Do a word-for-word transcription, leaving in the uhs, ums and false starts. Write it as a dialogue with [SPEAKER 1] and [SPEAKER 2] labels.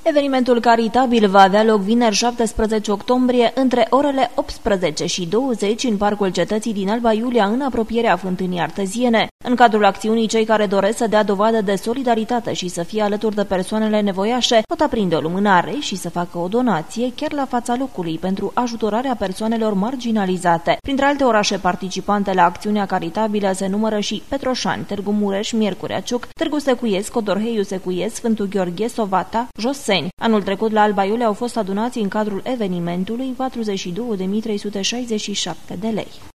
[SPEAKER 1] Evenimentul caritabil va avea loc vineri șaptesprezece octombrie între orele optsprezece și douăzeci în Parcul Cetății din Alba Iulia, în apropierea Fântânii Arteziene. În cadrul acțiunii, cei care doresc să dea dovadă de solidaritate și să fie alături de persoanele nevoiașe pot aprinde o lumânare și să facă o donație chiar la fața locului pentru ajutorarea persoanelor marginalizate. Printre alte orașe participante la acțiunea caritabilă se numără și Petroșani, Târgu Mureș, Miercurea Ciuc, Târgu Secuiesc, Codorheiu Secuiesc, Sfântul Gheorghe, Sovata, Joseni. Anul trecut la Alba Iulia au fost adunați în cadrul evenimentului patruzeci și două de mii trei sute șaizeci și șapte de lei.